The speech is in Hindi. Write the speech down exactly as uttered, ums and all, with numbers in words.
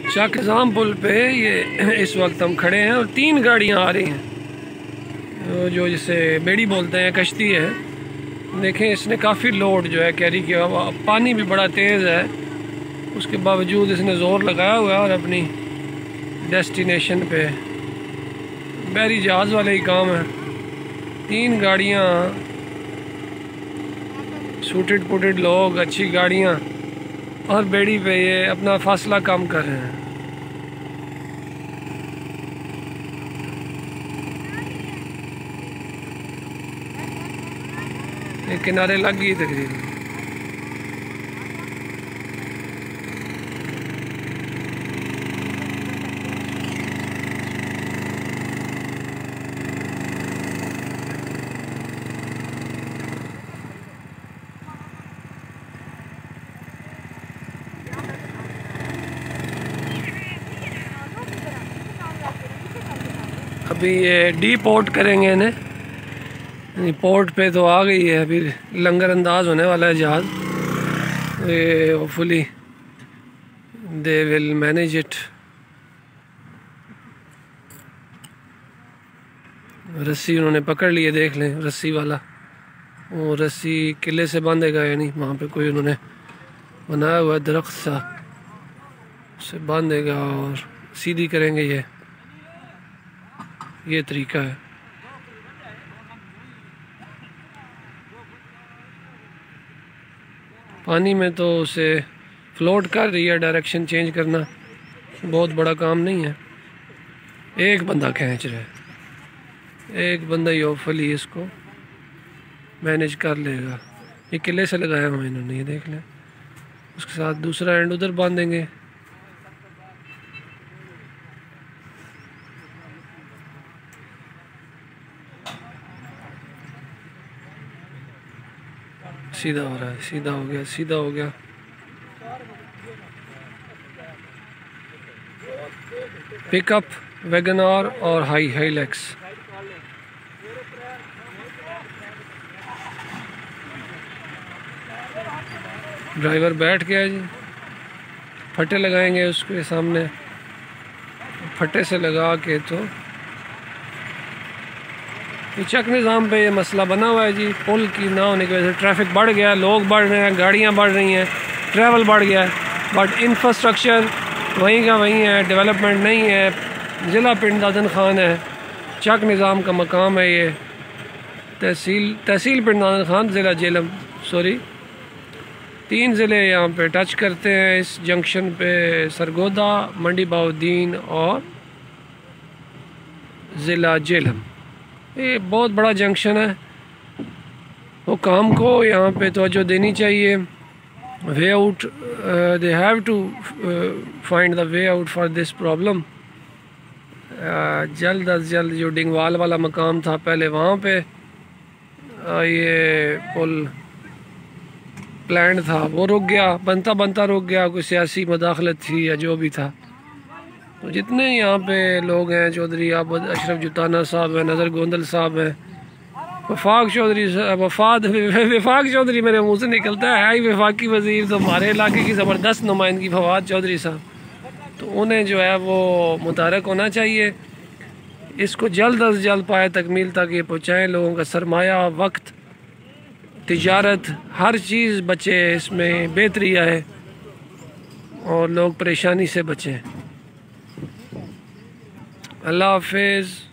शाह निज़ाम पुल पे ये इस वक्त हम खड़े हैं और तीन गाड़ियां आ रही हैं जो जिसे बेड़ी बोलते हैं, कश्ती है। देखें इसने काफ़ी लोड जो है कैरी किया हुआ, पानी भी बड़ा तेज़ है, उसके बावजूद इसने ज़ोर लगाया हुआ है और अपनी डेस्टिनेशन पे बहरी जहाज़ वाले ही काम है। तीन गाड़ियाँ, सूटेड पुटेड लोग, अच्छी गाड़ियाँ और बेड़ी पे ये अपना फासला कम कर रहे हैं। ये किनारे लग गई तकरीबन। अभी ये डी पोर्ट करेंगे इन्हें, पोर्ट पे तो आ गई है, अभी लंगर अंदाज होने वाला है जहाज़। ये hopefully they will manage it. रस्सी उन्होंने पकड़ ली है, देख लें, रस्सी वाला, वो रस्सी किले से बांधेगा या नहीं, वहाँ पे कोई उन्होंने बनाया हुआ दरख्त सा, उससे बांधेगा और सीधी करेंगे। ये ये तरीका है। पानी में तो उसे फ्लोट कर रही है, डायरेक्शन चेंज करना बहुत बड़ा काम नहीं है। एक बंदा खींच रहा है, एक बंदा ही होपफुली इसको मैनेज कर लेगा। ये किले से लगाया हुआ इन्होंने, ये देख लें। उसके साथ दूसरा एंड उधर बांधेंगे। सीधा हो रहा है, सीधा हो गया, सीधा हो गया। पिकअप, वैगनआर और हाई हाईलैक्स। ड्राइवर बैठ गया जी, फटे लगाएंगे उसके सामने, फटे से लगा के तो चक निज़ाम पे ये मसला बना हुआ है जी। पुल की ना होने की वजह से ट्रैफिक बढ़ गया, लोग बढ़ रहे हैं, गाड़ियां बढ़ रही हैं, ट्रैवल बढ़ गया है, बट इंफ्रास्ट्रक्चर वहीं का वहीं है, डेवलपमेंट नहीं है। ज़िला पिंड दादन खान है, चक निज़ाम का मकाम है ये। तहसील तहसील पिंड दादन खान, ज़िला जेलम, सॉरी, तीन ज़िले यहाँ पे टच करते हैं इस जंक्शन पे, सरगोदा, मंडी बाउद्दीन और ज़िला जेलम। ये बहुत बड़ा जंक्शन है, वो काम को यहाँ पे तवज्जो देनी चाहिए। Way out, they have to find the way out for this problem. जल्द अज जल्द जो डिंगवाल वाला मकाम था पहले, वहाँ पे uh, ये पुल प्लान था, वो रुक गया, बनता बनता रुक गया, कोई सियासी मदाखलत थी या जो भी था। तो जितने यहाँ पे लोग हैं, चौधरी आबद अशरफ जुताना साहब हैं, नज़र गोंदल साहब हैं, वफाक चौधरी, वफाद वफाक चौधरी मेरे मुंह से निकलता है, आई वफाकी वज़ीर तो हमारे इलाके की ज़बरदस्त नुमाइंदगी फवाद चौधरी साहब, तो उन्हें जो है वो मुतारक होना चाहिए। इसको जल्द अज जल्द पाए तकमील तक ये पहुँचाएँ। लोगों का सरमाया, वक्त, तिजारत, हर चीज़ बचे, इसमें बेहतरी आए और लोग परेशानी से बचें। अल्लाह हाफिज़।